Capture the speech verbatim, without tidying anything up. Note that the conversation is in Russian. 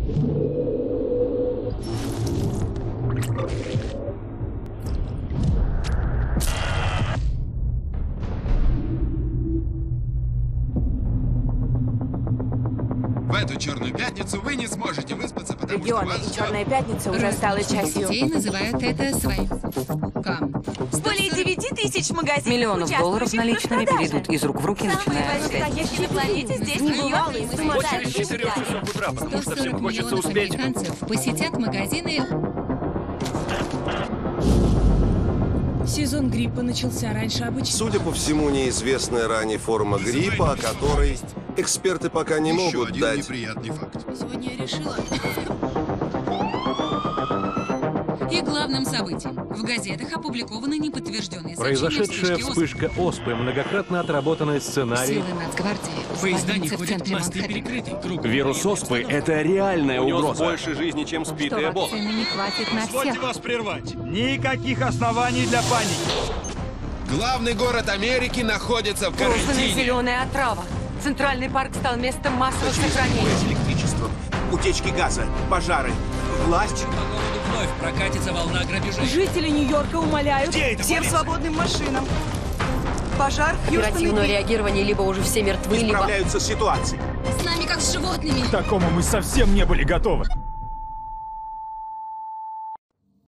В эту черную пятницу вы не сможете выспаться, потому Регион что у вас и Черная пятница уже стала частью. Детей называют это своим. Кам. Более девяти тысяч магазинов, Миллионов долларов участвующих в наличными распродаже. перейдут из рук в руки, начиная с пятницы. Настоящий на планете здесь небывалый Очередь с четырех часов утра, потому что сто всем сорок хочется миллионов успеть. американцев посетят магазины. Сезон гриппа начался раньше обычного. Судя по всему, неизвестная ранее форма гриппа, о которой эксперты пока не Еще могут один дать. неприятный факт. Сегодня я решила. И главным событием. В газетах опубликованы неподтвержденные сообщения Произошедшая вспышки вспышка оспы, многократно отработанный сценарий. Силы Нацгвардии Поезда не находятся в ходят, центре мосты Манхэттена. перекрыты. Круг. Вирус оспы — это реальная У него угроза. больше жизни, чем спит Что и Эбола. вакцины не хватит на Позвольте всех. вас прервать. Никаких оснований для паники. Главный город Америки находится в Прозванная карантине. зеленая отрава. Центральный парк стал местом массового сохранения. Электричество, утечки газа, пожары, власть. По городу вновь прокатится волна грабежей. Жители Нью-Йорка умоляют Где это всем полиция? свободным машинам. Пожар в Оперативное Хьюстоне. реагирование либо уже все мертвы, либо... Справляются с ситуацией. С нами как с животными. К такому мы совсем не были готовы.